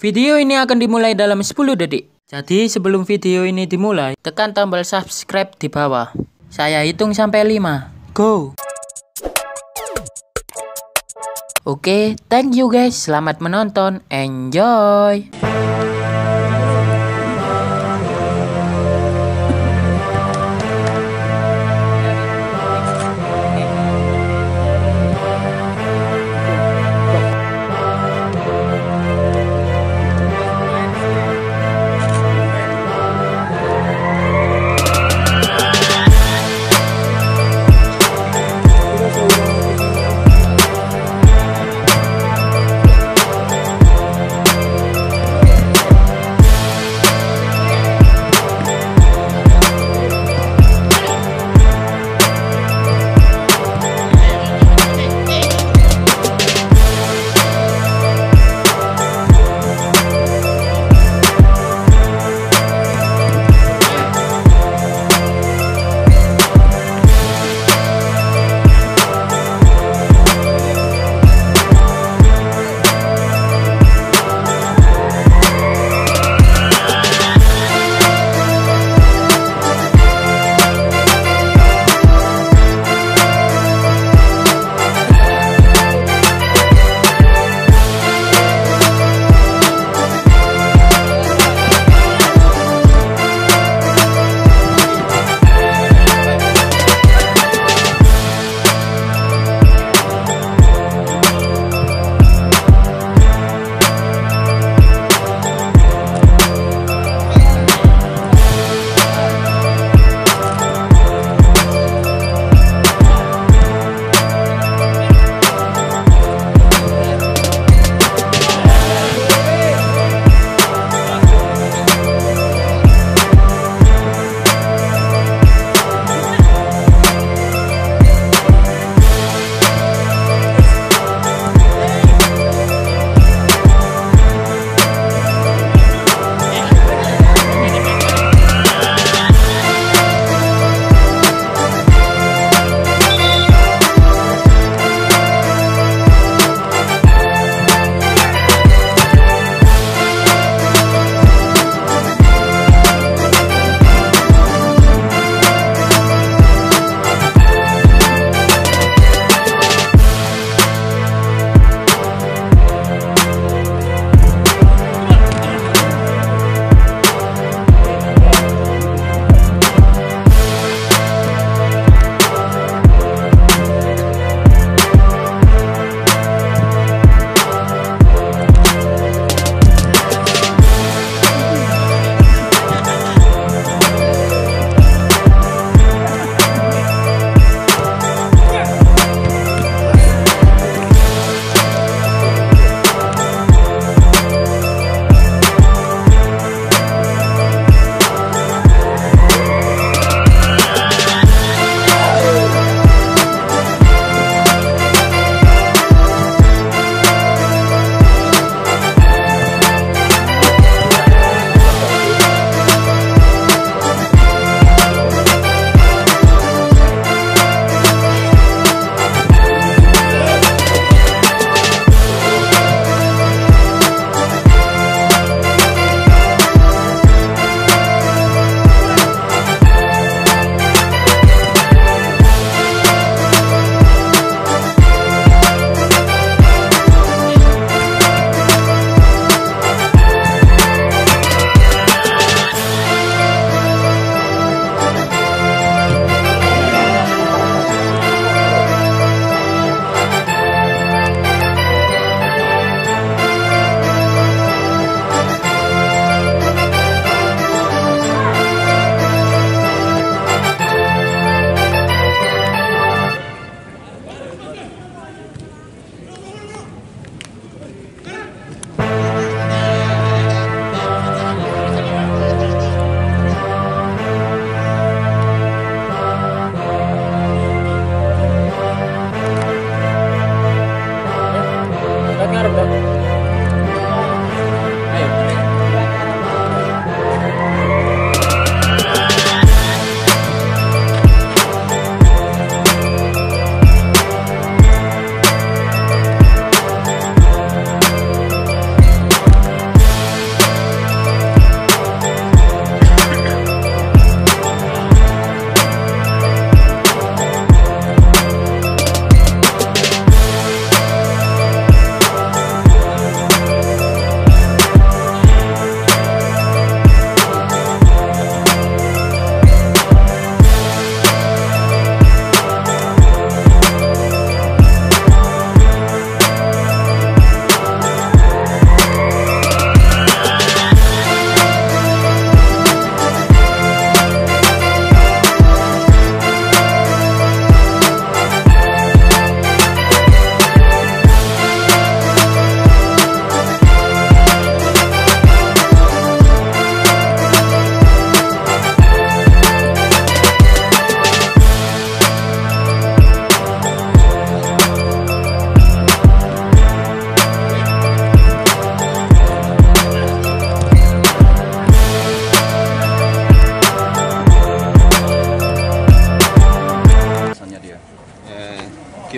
Video ini akan dimulai dalam 10 detik. Jadi sebelum video ini dimulai, tekan tombol subscribe di bawah. Saya hitung sampai 5. Go! Oke, thank you guys. Selamat menonton. Enjoy!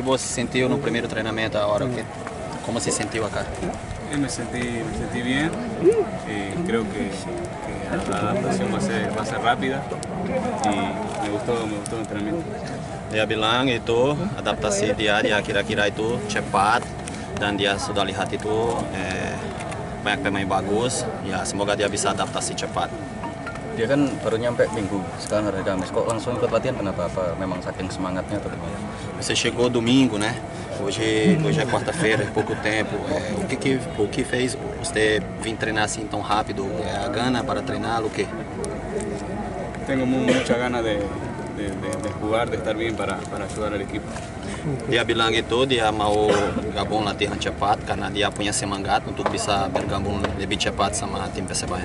você sentiu no primeiro treinamento agora? Como se sentiu acá? Me sentí bien, creo que la adaptación va a ser rápida y me gustó el entrenamiento. Dia bilang itu adaptasi dia kira-kira itu cepat dan dia sudah lihat itu banyak pemain bagus, ya semoga dia bisa adaptasi cepat. Dia kan baru nyampe minggu, sekarang hari Kamis. Kok langsung ikut latihan, kenapa? Apa memang saking semangatnya atau gimana? Você chegou domingo, né? Hoje é quarta-feira, é pouco tempo. O que fez você vir treinar assim tão rápido? É a gana para treinar, o quê? Tengo mucha ganas de jugar, de estar bien para ayudar al equipo. Dia bilang itu dia mau gabung latihan cepat karena dia punya semangat untuk bisa bergabung lebih cepat sama tim Persebaya.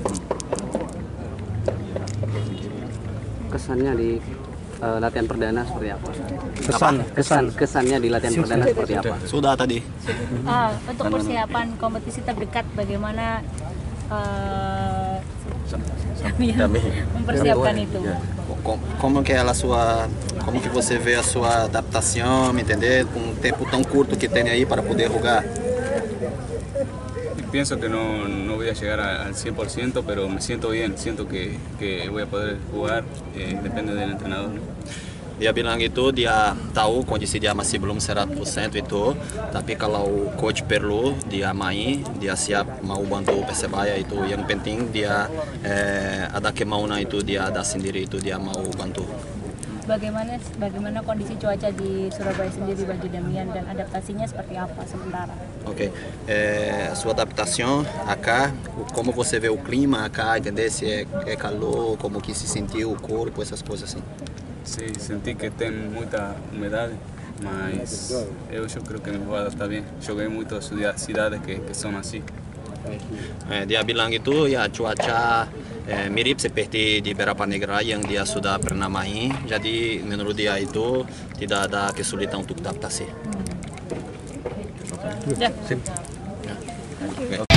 Kesannya di latihan perdana seperti apa? Kesannya di latihan perdana seperti apa? Sudah tadi. Untuk persiapan kompetisi terdekat bagaimana mempersiapkan itu? Como que você vê a sua adaptação, me entender, com um tempo tão curto que tem aí para poder jogar? Pienso que no voy a llegar al 100%, pero me siento bien, siento que voy a poder jugar, depende del entrenador. Dia bilang itu dia tahu kondisi dia masih belum 100% itu, tapi kalau coach perlu dia main, dia siap mau bantu Persebaya itu. Yang penting dia ada kemauan itu dia ada sendiri itu dia mau bantu. Bagaimana kondisi cuaca di Surabaya sendiri, Baju Damian, dan adaptasinya seperti apa sementara? Ok. Sua adaptação acá, como você vê o clima acá, entender se é calor, como que se sentiu o corpo, essas coisas assim. Sí, sentí que tem muita humedad, mas yo creo que me voy a adaptar bien. Joguei muitas cidades que são assim. Dia bilang itu ya cuaca mirip seperti di Beberapa Negara yang dia sudah pernah main, jadi menurut dia itu tidak ada kesulitan untuk adaptasi. Ya. Okay.